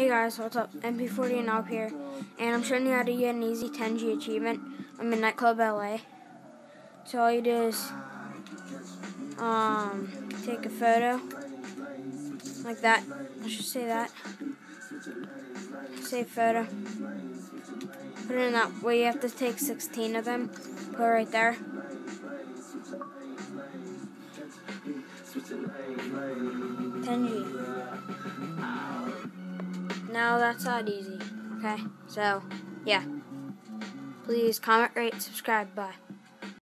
Hey guys, what's up? MP40 and up here, and I'm showing you how to get an easy 10G achievement. I'm in Nightclub LA. So all you do is take a photo like that. Let's just say that. Save photo. Put it in that way. You have to take 16 of them. Put it right there. Now that's not easy. Okay, so yeah. Please comment, rate, subscribe. Bye.